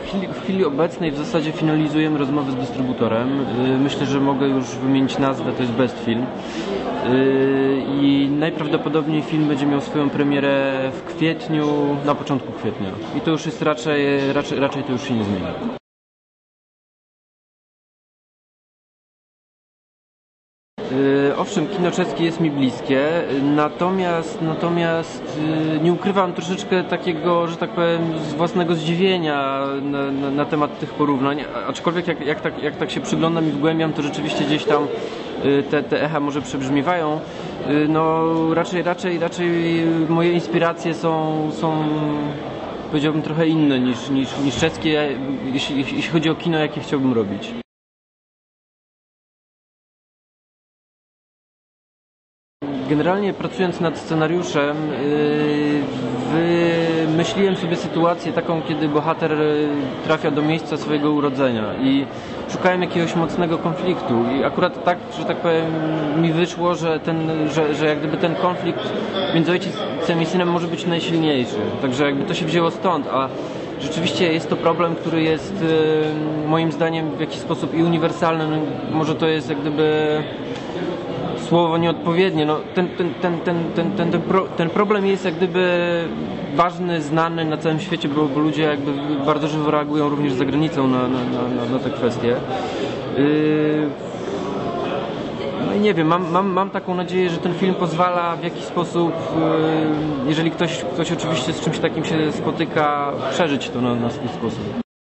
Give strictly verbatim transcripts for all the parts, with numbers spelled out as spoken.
chwili, w chwili obecnej w zasadzie finalizujemy rozmowę z dystrybutorem. Myślę, że mogę już wymienić nazwę, to jest Best Film. I najprawdopodobniej film będzie miał swoją premierę w kwietniu, na początku kwietnia. I to już jest raczej, raczej, raczej to już się nie zmieni. Owszem, kino czeskie jest mi bliskie, natomiast, natomiast nie ukrywam troszeczkę takiego, że tak powiem, z własnego zdziwienia na, na, na temat tych porównań, aczkolwiek jak, jak, tak, jak tak się przyglądam i wgłębiam, to rzeczywiście gdzieś tam te, te echa może przebrzmiewają. No raczej, raczej, raczej moje inspiracje są, są powiedziałbym trochę inne niż, niż, niż czeskie, jeśli, jeśli chodzi o kino, jakie chciałbym robić. Generalnie pracując nad scenariuszem wymyśliłem sobie sytuację taką, kiedy bohater trafia do miejsca swojego urodzenia i szukałem jakiegoś mocnego konfliktu i akurat tak, że tak powiem, mi wyszło, że, ten, że, że jak gdyby ten konflikt między ojcem i synem może być najsilniejszy, także jakby to się wzięło stąd, a rzeczywiście jest to problem, który jest moim zdaniem w jakiś sposób i uniwersalny, no, może to jest jak gdyby słowo nieodpowiednie. No, ten, ten, ten, ten, ten, ten, ten, pro, ten problem jest jak gdyby ważny, znany na całym świecie, bo, bo ludzie jakby bardzo żywo reagują również za granicą na, na, na, na te kwestie. Yy... No i nie wiem, mam, mam, mam taką nadzieję, że ten film pozwala w jakiś sposób, yy, jeżeli ktoś, ktoś oczywiście z czymś takim się spotyka, przeżyć to na, na swój sposób.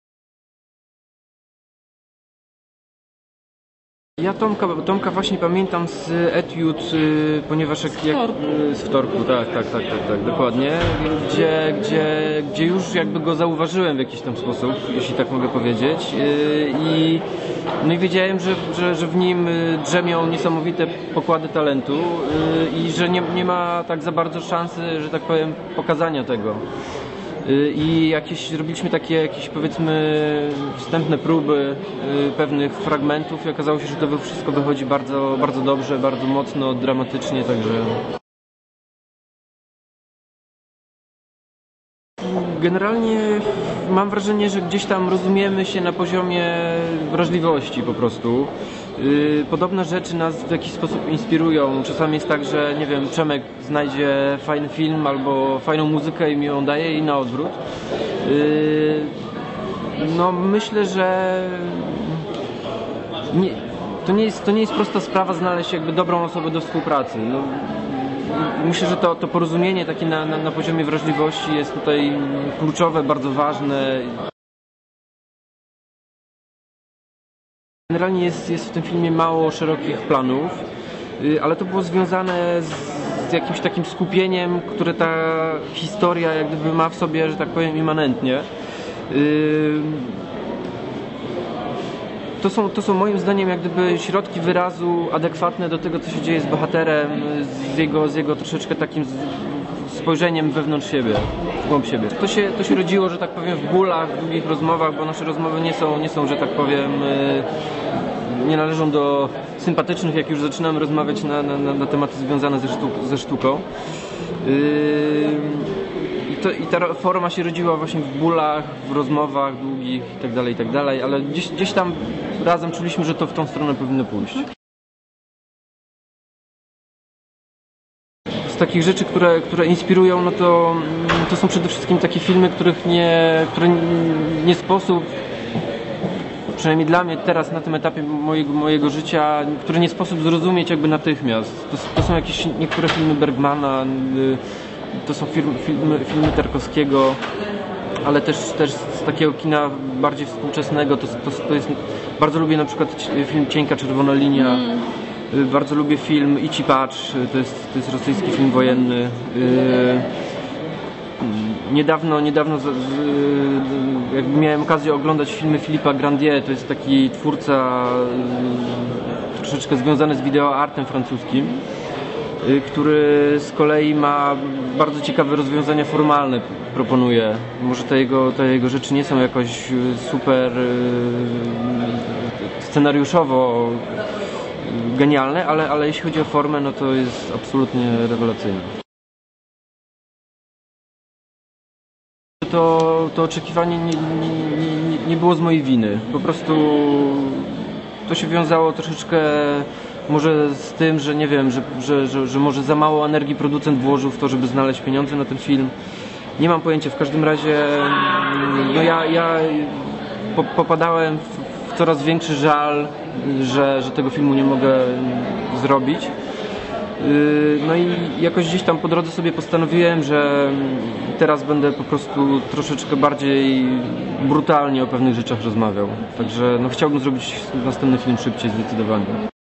Ja Tomka, Tomka właśnie pamiętam z Etiud, yy, ponieważ jak, jak yy, z wtorku, tak, tak, tak, tak, tak, dokładnie, gdzie, gdzie, gdzie już jakby go zauważyłem w jakiś tam sposób, jeśli tak mogę powiedzieć, yy, i no i wiedziałem, że, że, że w nim drzemią niesamowite pokłady talentu yy, i że nie, nie ma tak za bardzo szansy, że tak powiem, pokazania tego. I jakieś, robiliśmy takie jakieś, powiedzmy, wstępne próby y, pewnych fragmentów i okazało się, że to wszystko wychodzi bardzo, bardzo dobrze, bardzo mocno, dramatycznie, także... Generalnie mam wrażenie, że gdzieś tam rozumiemy się na poziomie wrażliwości po prostu. Podobne rzeczy nas w jakiś sposób inspirują. Czasami jest tak, że nie wiem, Przemek znajdzie fajny film albo fajną muzykę i mi ją daje i na odwrót. No myślę, że nie, to, nie jest, to nie jest prosta sprawa znaleźć jakby dobrą osobę do współpracy. No, myślę, że to, to porozumienie takie na, na, na poziomie wrażliwości jest tutaj kluczowe, bardzo ważne. Generalnie jest, jest w tym filmie mało szerokich planów, ale to było związane z, z jakimś takim skupieniem, które ta historia jak gdyby ma w sobie, że tak powiem, immanentnie. To są, to są moim zdaniem jak gdyby środki wyrazu adekwatne do tego, co się dzieje z bohaterem, z jego, z jego troszeczkę takim spojrzeniem wewnątrz siebie, w głąb siebie. To się, to się rodziło, że tak powiem, w bólach, w długich rozmowach, bo nasze rozmowy nie są, nie są, że tak powiem, nie należą do sympatycznych, jak już zaczynamy rozmawiać na, na, na tematy związane ze, sztuk, ze sztuką. I, to, I ta forma się rodziła właśnie w bólach, w rozmowach długich itd., itd., ale gdzieś, gdzieś tam razem czuliśmy, że to w tą stronę powinno pójść. Z takich rzeczy, które, które inspirują, no to, to są przede wszystkim takie filmy, których nie, które nie sposób, przynajmniej dla mnie teraz na tym etapie mojego, mojego życia, które nie sposób zrozumieć jakby natychmiast. To, to są jakieś niektóre filmy Bergmana, to są filmy, filmy, filmy Tarkowskiego, ale też, też z takiego kina bardziej współczesnego. To, to, to jest, bardzo lubię na przykład film Cienka czerwona linia. Mm. Bardzo lubię film Idź i patrz, to jest, to jest rosyjski film wojenny. Niedawno, niedawno jakby miałem okazję oglądać filmy Filipa Grandier, to jest taki twórca troszeczkę związany z wideoartem francuskim, który z kolei ma bardzo ciekawe rozwiązania formalne, proponuje. Może te jego, te jego rzeczy nie są jakoś super scenariuszowo genialne, ale, ale jeśli chodzi o formę, no to jest absolutnie rewelacyjne. To, to oczekiwanie nie, nie, nie, nie było z mojej winy. Po prostu to się wiązało troszeczkę może z tym, że nie wiem, że, że, że, że może za mało energii producent włożył w to, żeby znaleźć pieniądze na ten film. Nie mam pojęcia, w każdym razie no ja, ja po, popadałem w, w coraz większy żal, że, że tego filmu nie mogę zrobić. No i jakoś gdzieś tam po drodze sobie postanowiłem, że teraz będę po prostu troszeczkę bardziej brutalnie o pewnych rzeczach rozmawiał. Także no chciałbym zrobić następny film szybciej, zdecydowanie.